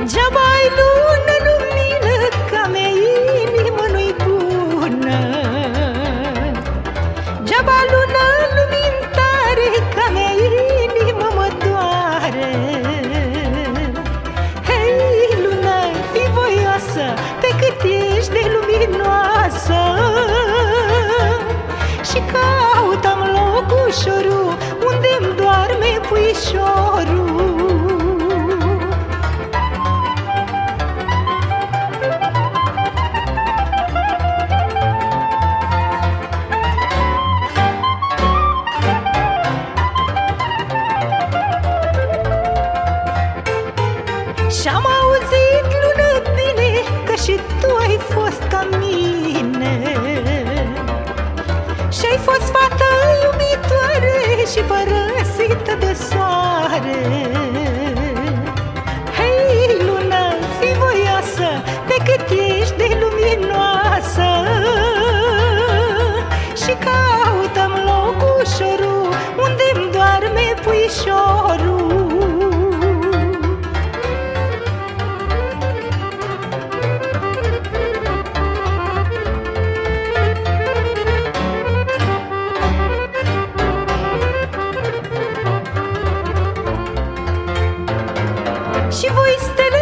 Geaba ai lună, lumină, ca mea inimă nu-i bună. Geaba lună, lumini tare, ca mea inimă mă doare. Hei, lună, fii voioasă, pe cât ești de luminoasă. Și caută-mi locușorul unde-mi doarme puișorul. Și-am auzit, lună, bine, că și tu ai fost ca mine. Și-ai fost fată iubitoare și părăsită de soare. Hei, lună, fii voioasă, pe cât ești de luminoasă. Și caută-mi locușorul unde-mi doarme puișorul. Și voi, stele